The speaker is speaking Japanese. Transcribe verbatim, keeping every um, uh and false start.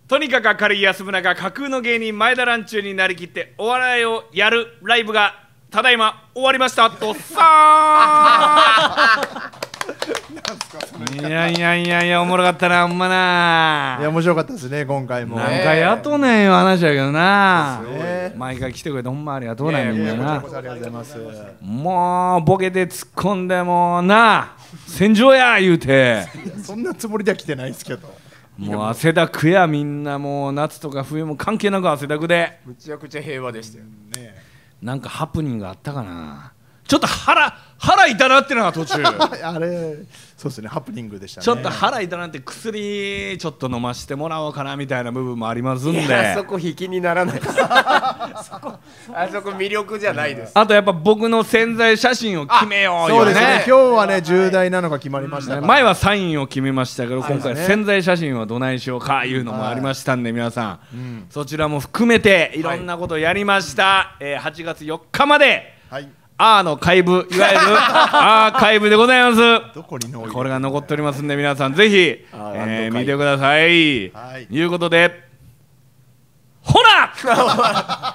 とにかく明るい安村が架空の芸人前田蘭中になりきってお笑いをやるライブがただいま終わりましたとさーいやいやいやいやおもろかったなほんまな。 いや面白かったですね今回も。 何回やっとねんいう話やけどな。毎回来てくれてほんまありがとうなみんなな。 ありがとうございます。 もうボケて突っ込んでもな戦場や言うてそんなつもりでは来てないですけど。 もう汗だくやみんなもう夏とか冬も関係なく汗だくでむちゃくちゃ平和でしたよね。 なんかハプニングあったかな。ちょっと腹腹痛なってな途中あれそうですねハプニングでしたね。 ちょっと腹痛なって薬ちょっと飲ましてもらおうかなみたいな部分もありますんで。 いやあそこ引きにならないあそこあそこ魅力じゃないです。 あとやっぱ僕の宣材写真を決めようよね。 そうですね今日はね重大なのが決まりましたから。 前はサインを決めましたけど今回宣材写真はどないしようかいうのもありましたんで皆さんそちらも含めていろんなことやりましたはちがつよっかまでアーの怪物いわゆるアーカイブでございます。 どこにこれが残っておりますんで皆さんぜひえ見てください。いうことでほら